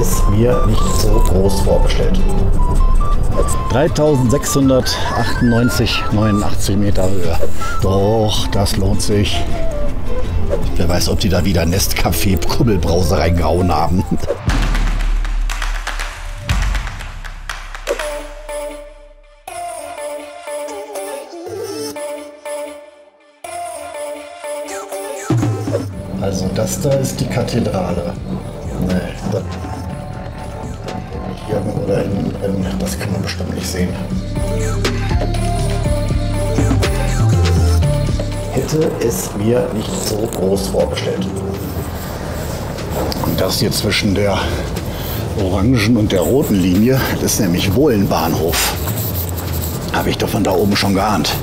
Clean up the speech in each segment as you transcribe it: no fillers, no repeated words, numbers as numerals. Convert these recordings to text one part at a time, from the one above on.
es mir nicht so groß vorgestellt. 3698,89 Meter Höhe. Doch, das lohnt sich. Wer weiß, ob die da wieder Nescafé-Kummelbrause reingehauen haben. Also das da ist die Kathedrale. Nee, das hier oder in, das kann man bestimmt nicht sehen. Hätte es mir nicht so groß vorgestellt. Und das hier zwischen der orangen und der roten Linie, das ist nämlich wohl ein Bahnhof. Habe ich doch von da oben schon geahnt.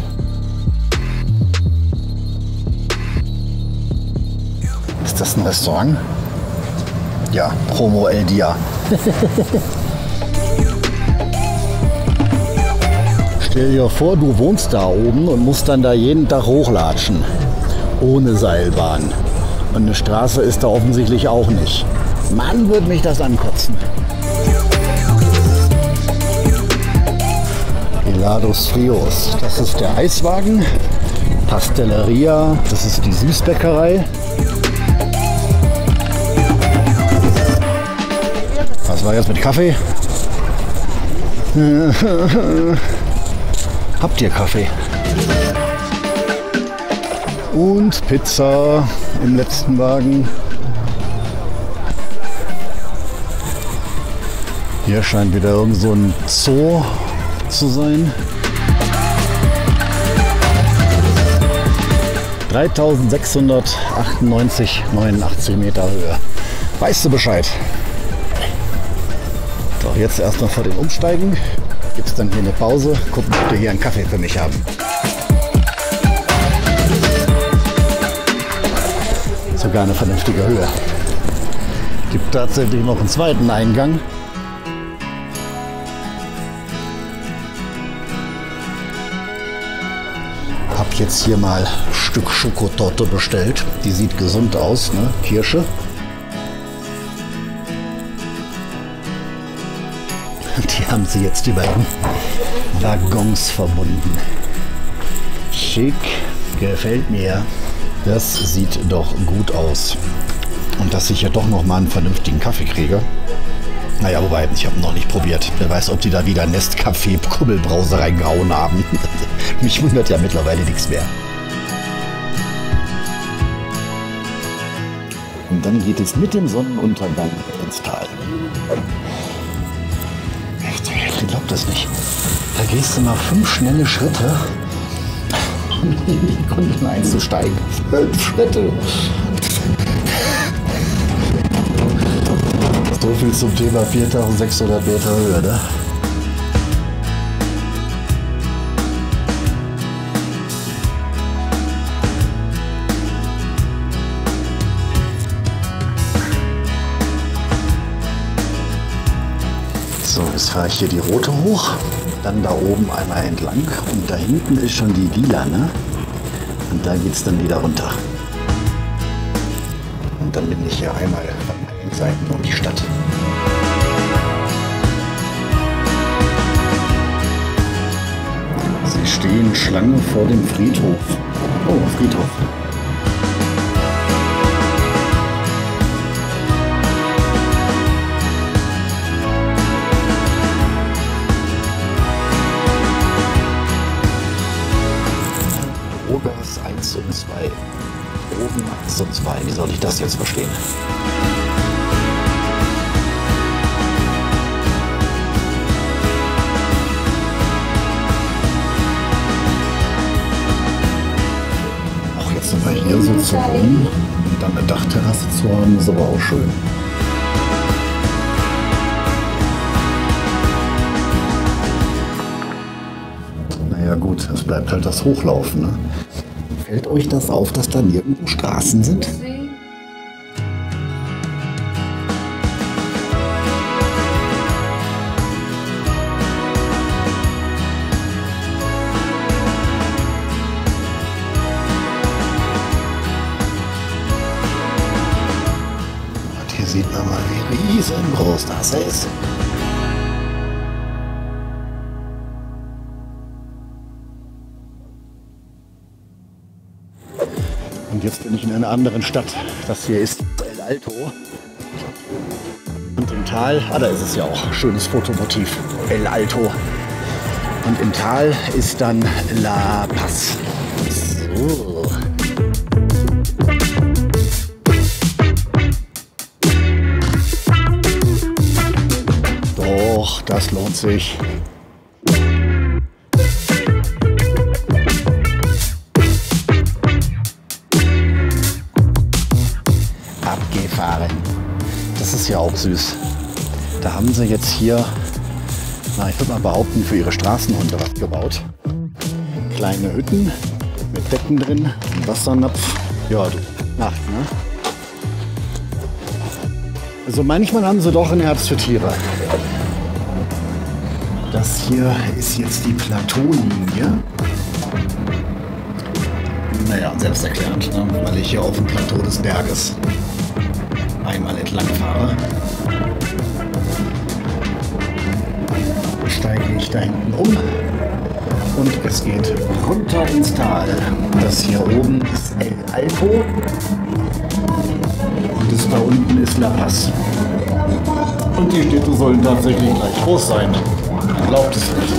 Ist das ein Restaurant? Ja, Promo El Dia. Stell dir vor, du wohnst da oben und musst dann da jeden Tag hochlatschen. Ohne Seilbahn. Und eine Straße ist da offensichtlich auch nicht. Mann, würde mich das ankotzen. Helados Frios. Das ist der Eiswagen. Pastelleria. Das ist die Süßbäckerei. Was war jetzt mit Kaffee? Habt ihr Kaffee? Und Pizza im letzten Wagen. Hier scheint wieder irgend so ein Zoo zu sein. 3698,89 Meter Höhe. Weißt du Bescheid? So, jetzt erstmal vor dem Umsteigen. Gibt es dann hier eine Pause? Gucken, ob wir hier einen Kaffee für mich haben. Sogar eine vernünftige Höhe. Gibt tatsächlich noch einen zweiten Eingang. Hab jetzt hier mal ein Stück Schokotorte bestellt. Die sieht gesund aus, ne? Kirsche. Die haben sie jetzt über den Waggons verbunden. Schick, gefällt mir. Das sieht doch gut aus. Und dass ich ja doch noch mal einen vernünftigen Kaffee kriege. Naja, wobei, ich habe noch nicht probiert. Wer weiß, ob die da wieder Nescafé-Kummelbrause reingehauen haben. Mich wundert ja mittlerweile nichts mehr. Und dann geht es mit dem Sonnenuntergang ins Tal. Ich glaube das nicht. Da gehst du mal 5 schnelle Schritte, um in die Kunden einzusteigen. 5 Schritte. So viel zum Thema 4600 Meter Höhe, ne? So, jetzt fahre ich hier die rote hoch, dann da oben einmal entlang und da hinten ist schon die lila, ne? Und da geht es dann wieder runter. Und dann bin ich hier einmal von allen Seiten um die Stadt. Sie stehen Schlange vor dem Friedhof. Oh, Friedhof. Ogas 1 und 2. Oben 1 und 2. Wie soll ich das jetzt verstehen? Auch jetzt sind wir hier so zu wohnen und dann eine Dachterrasse zu haben, ist aber auch schön. Ja gut, es bleibt halt das Hochlaufen. Ne? Fällt euch das auf, dass da nirgendwo Straßen sind? Und hier sieht man mal, wie riesengroß das ist. Und jetzt bin ich in einer anderen Stadt. Das hier ist El Alto. Und im Tal, da ist es ja auch, schönes Fotomotiv, El Alto. Und im Tal ist dann La Paz. So. Doch, das lohnt sich. Abgefahren. Das ist ja auch süß. Da haben sie jetzt hier, na, ich würde mal behaupten, für ihre Straßenhunde was gebaut. Kleine Hütten mit Betten drin, ein Wassernapf. Ja, du, Nacht, ne? Also manchmal haben sie doch ein Herz für Tiere. Das hier ist jetzt die Plateaulinie. Naja, selbsterklärend, ne? Weil ich hier auf dem Plateau des Berges einmal entlang fahre. Steige ich da hinten um und es geht runter ins Tal. Das hier oben ist El Alto und das da unten ist La Paz. Und die Städte sollen tatsächlich gleich groß sein. Man glaubt es nicht.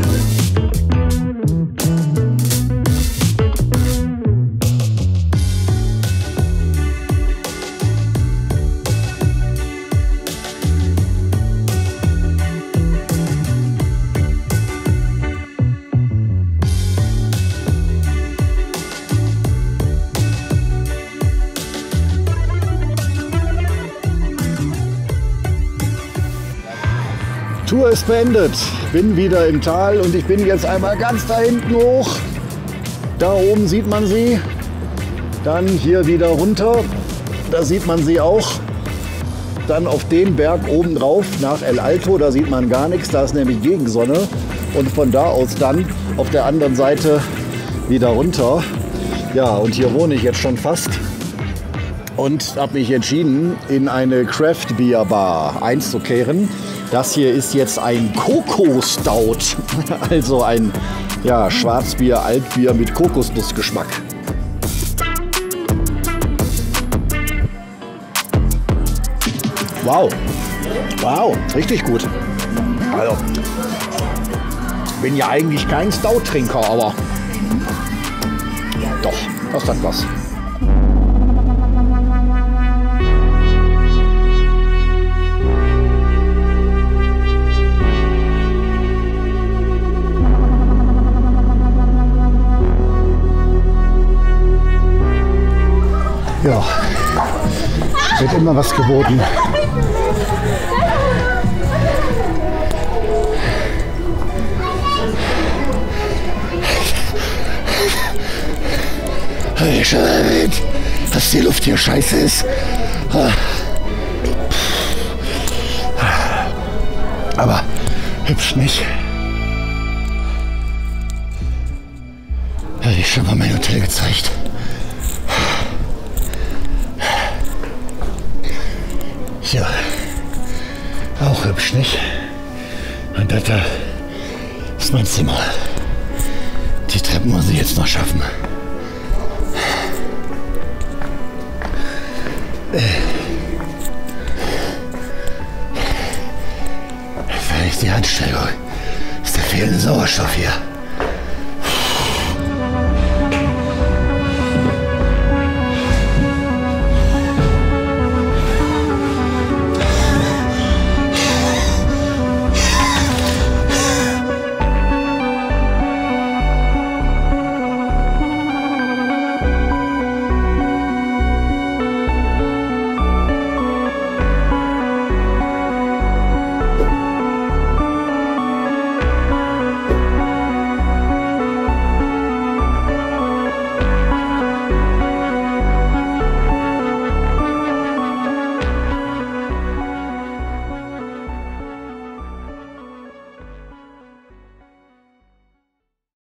Tour ist beendet. Bin wieder im Tal und ich bin jetzt einmal ganz da hinten hoch. Da oben sieht man sie. Dann hier wieder runter. Da sieht man sie auch. Dann auf den Berg oben drauf nach El Alto. Da sieht man gar nichts. Da ist nämlich Gegensonne. Und von da aus dann auf der anderen Seite wieder runter. Ja, und hier wohne ich jetzt schon fast. Und habe mich entschieden, in eine Craft Beer Bar einzukehren. Das hier ist jetzt ein Koko-Stout, also ein ja, Schwarzbier, Altbier mit Kokosnussgeschmack. Wow, wow, richtig gut. Also, bin ja eigentlich kein Stout-Trinker, aber doch, das hat was. Ja, wird immer was geboten. Ich schon erwähnt, dass die Luft hier scheiße ist. Aber hübsch nicht. Habe ich schon mal mein Hotel gezeigt. Ja, auch hübsch, nicht? Und das da ist mein Zimmer. Die Treppen muss ich jetzt noch schaffen. Wenn ich die Handstellung, ist der fehlende Sauerstoff hier.